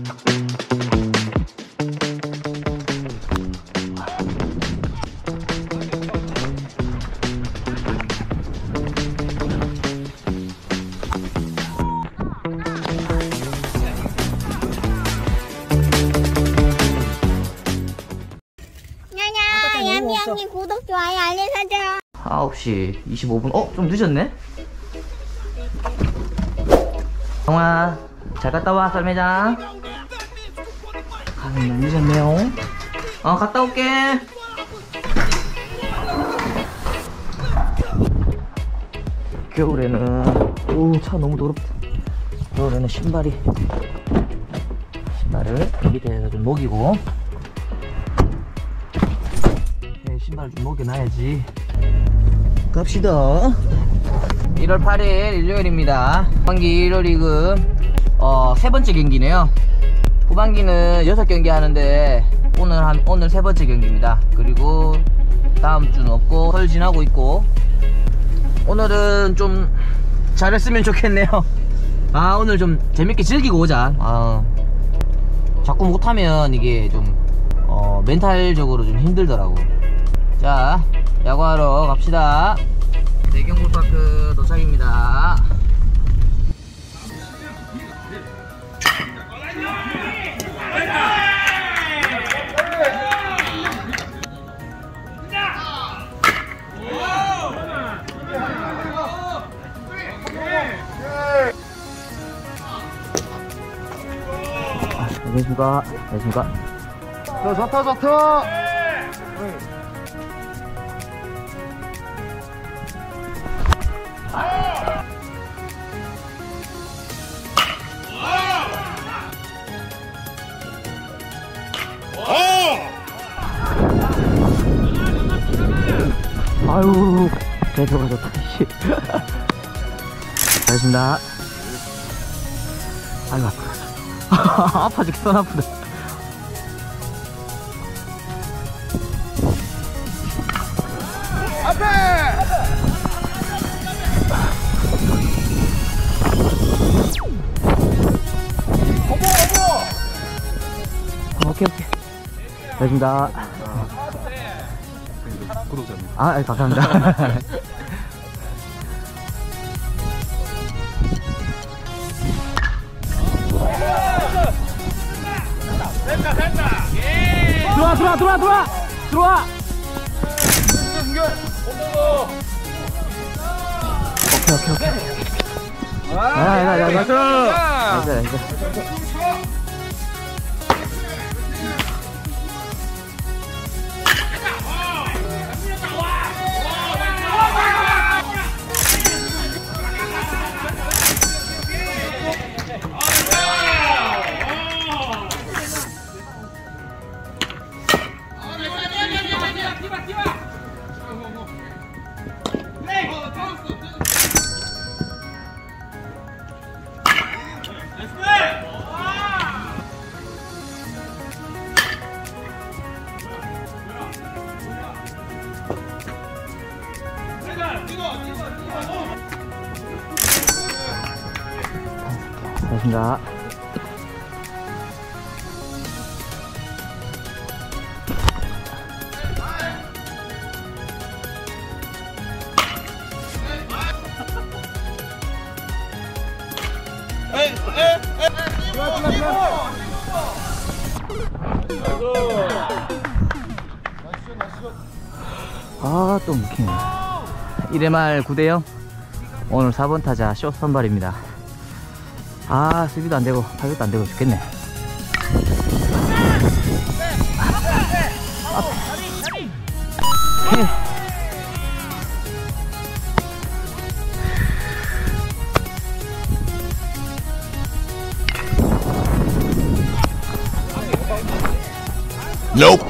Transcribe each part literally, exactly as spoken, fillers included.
얌얌님 구독, 좋아요, 알림 설정. 아홉 시 이십오 분. 어? 좀 늦었네? 동아 잘 갔다 와. 썰매장 가면 너무 늦었네요. 어 갔다 올게. 겨울에는 오 차 너무 더럽다. 겨울에는 신발이 신발을 밑에서 좀 녹이고 신발 좀 녹여놔야지. 갑시다. 일월 팔일 일요일입니다. 후반기 일월 리그 어, 세 번째 경기네요. 후반기는 여섯 경기 하는데 오늘 한 오늘 세 번째 경기입니다. 그리고 다음 주는 없고 설 지나고 있고 오늘은 좀 잘했으면 좋겠네요. 아 오늘 좀 재밌게 즐기고 오자. 아, 자꾸 못하면 이게 좀 어, 멘탈적으로 좀 힘들더라고. 자, 야구하러 갑시다. 대경골파크 도착입니다. 안녕하십니까. 안녕하십니까. 자, 좋다, 좋다. 아유, 배도가 좋다, 씨. 잘했습니다. 아이고, 아파. 아파 죽겠어, 아프다. 앞에! 어머, 어머! 오케이, 오케이. 잘했습니다. 구독자님. 아, 감사합니다. 됐다, 됐다! 들어와, 들어와, 들어와, 들어와! 들어와! 오케이, 오케이, 오케이. 아, 야, 야, 야, 나이스! 나이스, 나이스. 고맙습니다. 아, 또 묵히네. 일 회 말 구 대 영. 오늘 사 번 타자 숏 선발입니다. 아, 수비도 안되고 타격도 안되고 죽겠네. Nope.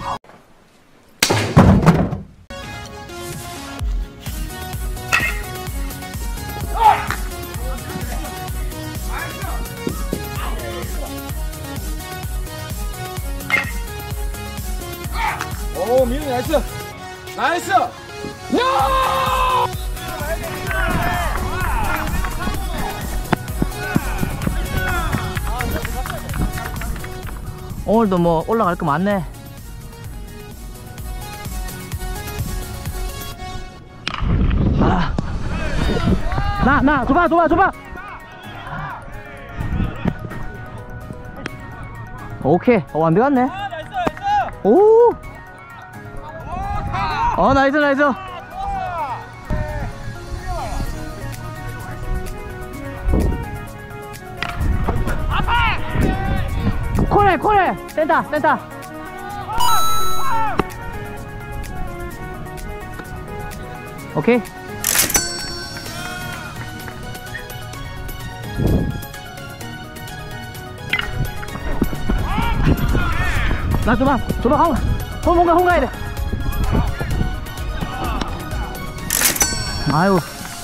오, 민우 나이스! 나이스! 야! 오늘도 뭐 올라갈 거 많네. 아. 나, 나, 줘봐, 줘봐, 줘봐! 오케이. 어, 안 들어갔네. 오! 어, 나이스, 나이스. 코레, 코레! 센터, 센터! 오케이. 나 줘봐, 줘봐, 홈, 홈, 뭔가 홈 가야 돼. 아유.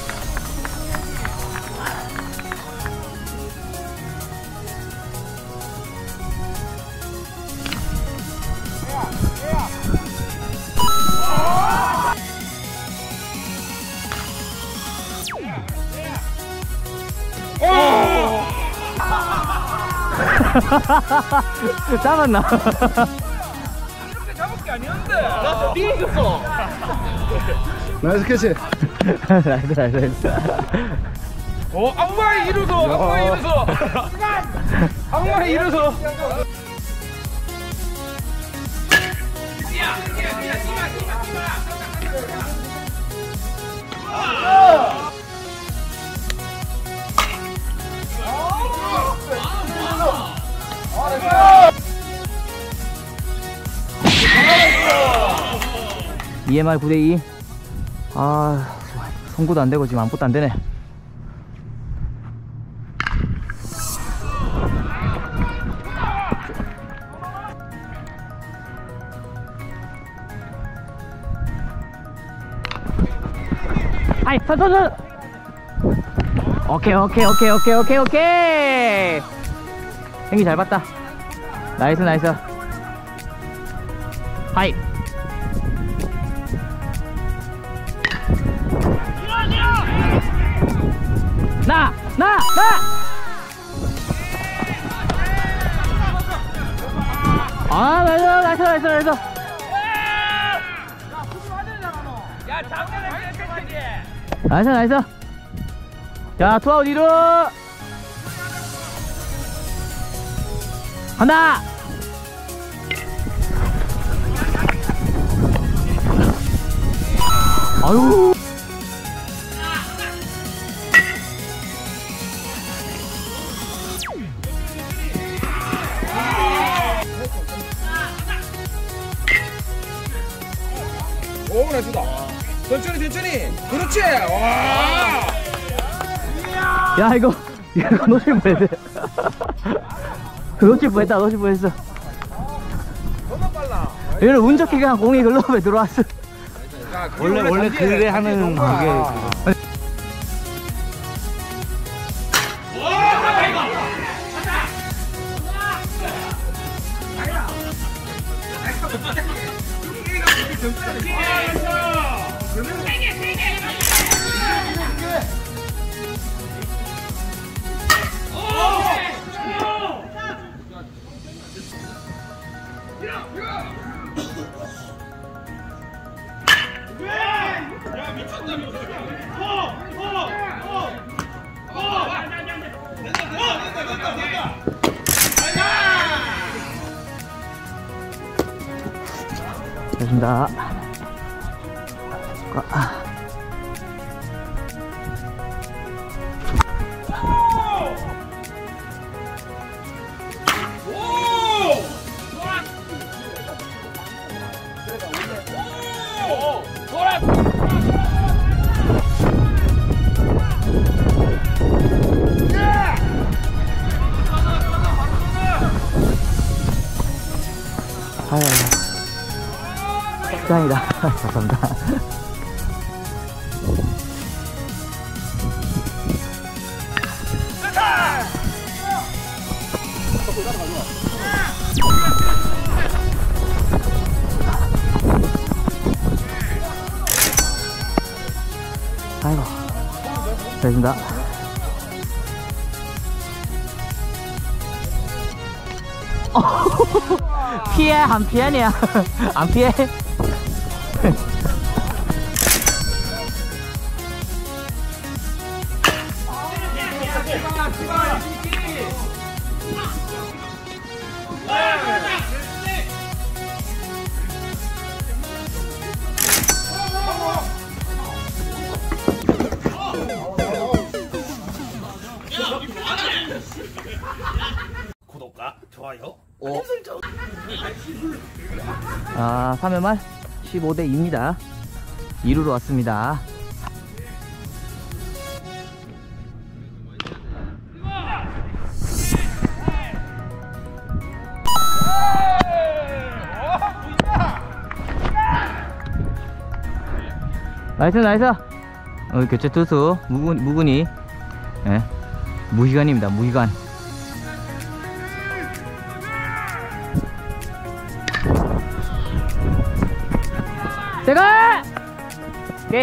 잡았나? 이렇게 잡을 게 아니었는데. 나 뒤에 있었어. 나이스 캐치. 나이스, 나이스, 나이스. 어, 악마의 이루소. 악마의 이루소. 악마의 이루소. 이엠알 구 대 이. 아, 송구도 안 되고 지금 아무것도 안 되네. 아이, 서서서. 오케이, 오케이, 오케이, 오케이, 오케이, 오케이. 행기 잘 봤다. 나이스, 나이스. 하이. 나! 나! 나! 아, 나이스, 나이스, 나이스, 나이스. 야, 작년에 깨끗하지. 나이스, 나이스. 자, 투아웃 이루. 간다! 아유. 오, 나이스다. 천천히, 천천히. 그렇지. 와. 야, 이거, 이거 놓칠 뻔했네. 놓칠 뻔했다, 놓칠 뻔했어. 너무 빨라. 얘는 운 좋게 그냥 공이 글러브에 들어왔어. 야, 그게 원래 원래 단지에- 그래 단지에 하는 놓은 거야. 그게. 됐습니다. 아. 아유, 식당이다. 감사합니다. 아이고, 됐습니다. 피해 안 피하냐? 안 피해? 구독과 좋아요. 오. 아, 삼 회 말 십오 대 이입니다. 이 루로 왔습니다. 나이스 나이스. 어, 교체 투수 무군, 무군이 예, 무희관입니다. 무희관. 제가 오케이.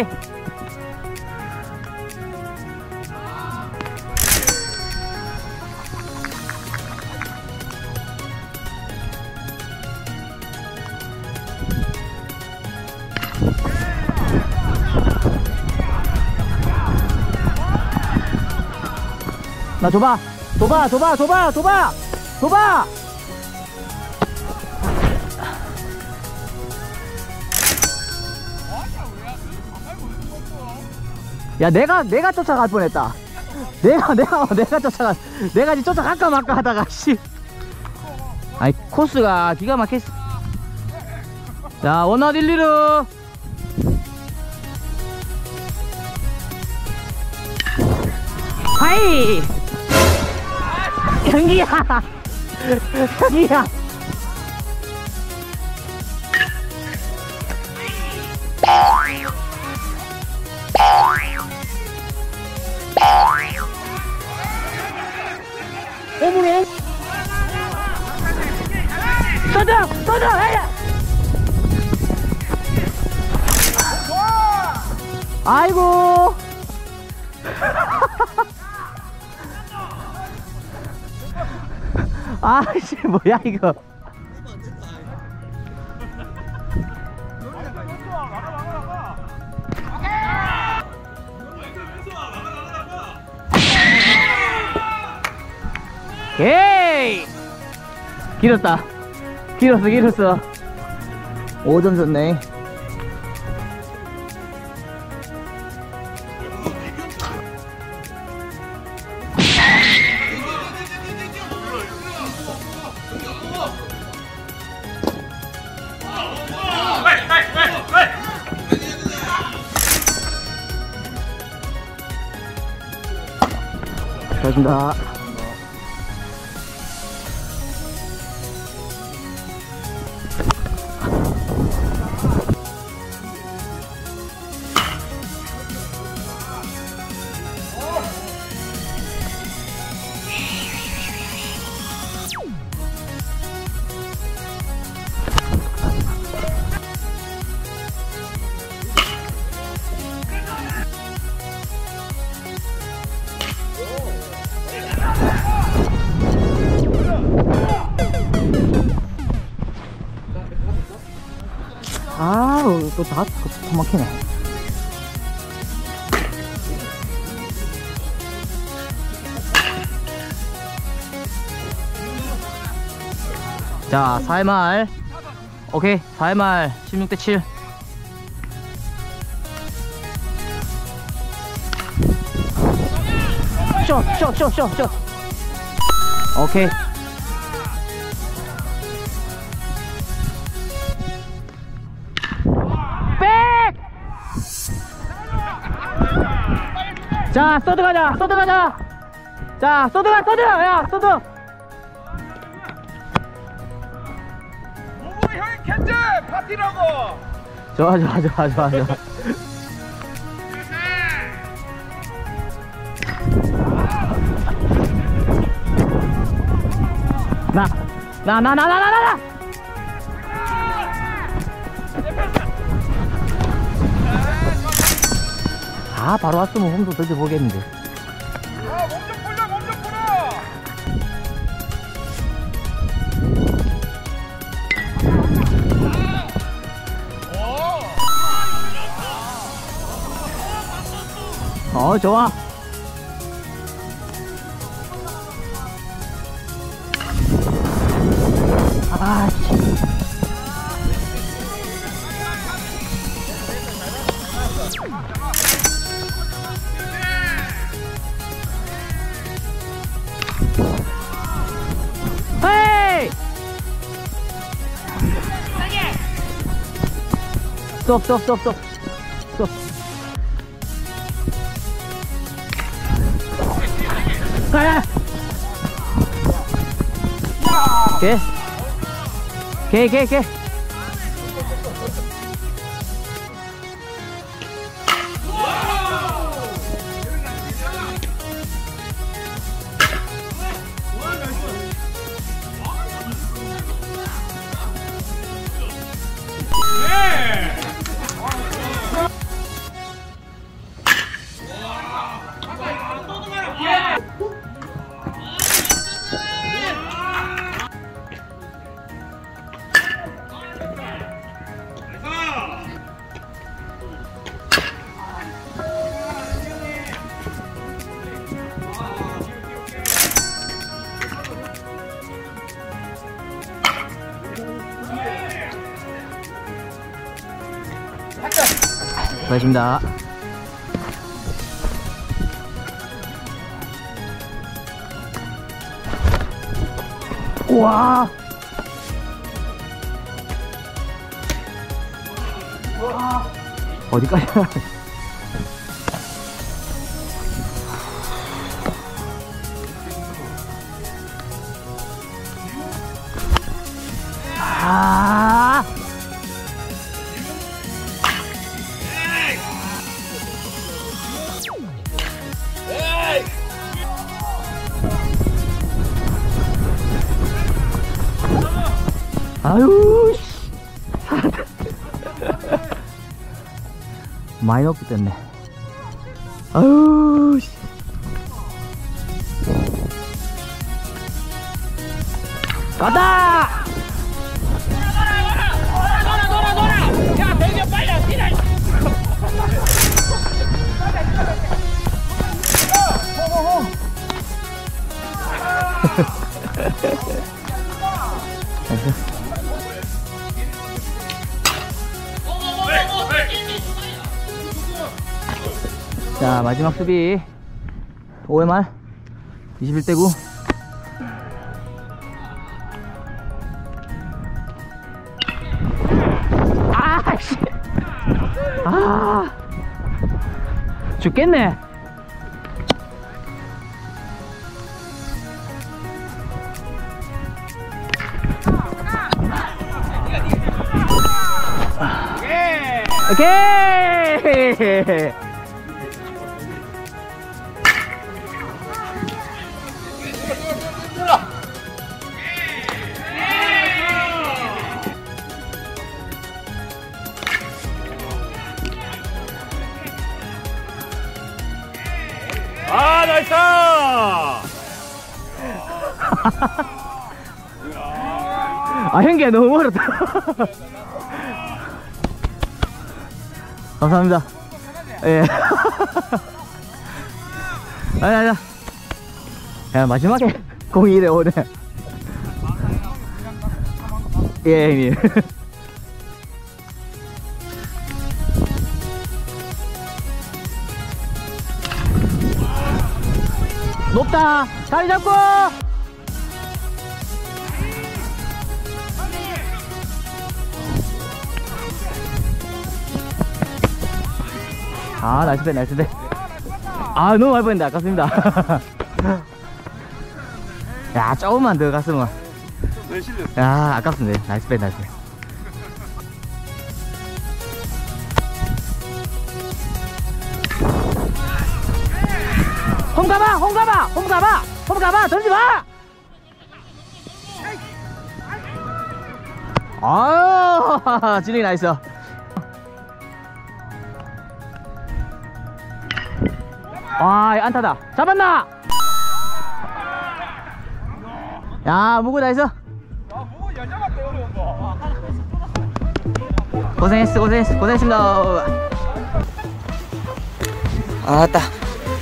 나 줘봐 줘봐 줘봐 줘봐 줘봐 줘봐. 야, 내가 내가 쫓아갈 뻔했다. 내가 내가 내가 쫓아가 내가 지금 쫓아갈까 말까 하다가 씨. 아이, 코스가 기가 막혔어. 자, 원아웃 일, 이루. 하이 경기야 경기야. 어머나 쏘자 쏘자 해야. 아이고 아씨 뭐야 이거. 오케이. 길었다. 길었어 길었어. 오 점 줬네. 고맙습니다. 아우, 또 다, 더 막히네. 자, 사 회 말. 오케이, 사 회 말 십육 대 칠. 쇼, 쇼, 쇼, 쇼, 쇼. 오케이. 자, 서드 가자, 서드 가자. 자, 서드 가, 서드. 야, 서드. 무구 형이 캔즈 파티라고. 좋아, 좋아, 좋아, 좋아, 좋아. 나, 나, 나, 나, 나, 나, 나, 나. 아, 바로 왔으면 홈도 던져보겠는데. 아, 몸 좀 풀려, 몸 좀 풀어. 어, 좋아. 아, 헤이! 스톱, 스톱, 스톱, 스톱. 스톱. 가야! 오케이. 오케이, 오케이, 오케이. 고맙습니다. 우와. 어디까지? 아. 아유, 씨. 많이 높이 떴네. 아유, 씨. 가다! 돌아 돌아 돌아. 야 대겨 빨리 뛰라. 자, 마지막 수비 오엠알 이십일 대 구. 아씨, 아 죽겠네. 오케이. 아 나이스. 아, 현기야 너무 멀었다. 감사합니다. 예. 아니, 아니, 야, 마지막에 공이 이래 오네. 예, 형님. 높다. 다리 잡고. 아, 나이스 배, 나이스 배. 아, 너무 많이 보인다. 아깝습니다. 야, 조금만 더 갔으면. 야, 아깝습니다. 나이스 배, 나이스 배. 홈 가봐, 홈 가봐, 홈 가봐, 홈 가봐, 던지 마. 아유, 진이 나이스. 와, 안타다. 잡았나? 야, 무구 나이스. 고생했어, 고생했어, 고생했습니다. 아따.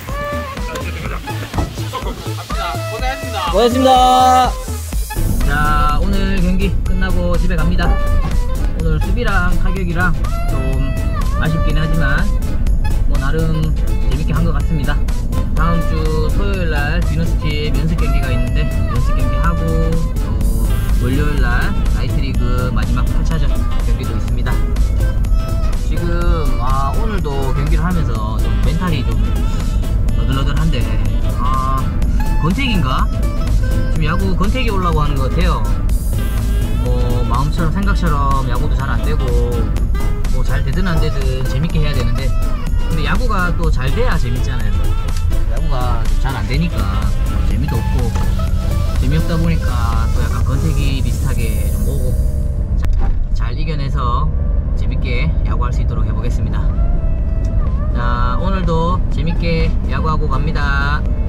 고맙습니다. 자, 오늘 경기 끝나고 집에 갑니다. 오늘 수비랑 타격이랑 좀 아쉽긴 하지만 뭐 나름 재밌게 한 것 같습니다. 다음 주 토요일날 비너스팀 연습 경기가 있는데 연습 경기 하고 또 월요일날 나이트리그 마지막 팔 차전 경기도 있습니다. 지금 아, 오늘도 경기를 하면서 좀 멘탈이 좀 너덜너덜한데 아, 권태기인가? 지금 야구 권태기 오려고 하는 것 같아요. 뭐 마음처럼 생각처럼 야구도 잘 안되고 뭐 잘 되든 안되든 재밌게 해야 되는데 근데 야구가 또 잘 돼야 재밌잖아요. 야구가 좀 잘 안되니까 재미도 없고 재미없다 보니까 또 약간 권태기 비슷하게 좀 오고 잘 이겨내서 재밌게 야구할 수 있도록 해보겠습니다. 자, 오늘도 재밌게 야구하고 갑니다.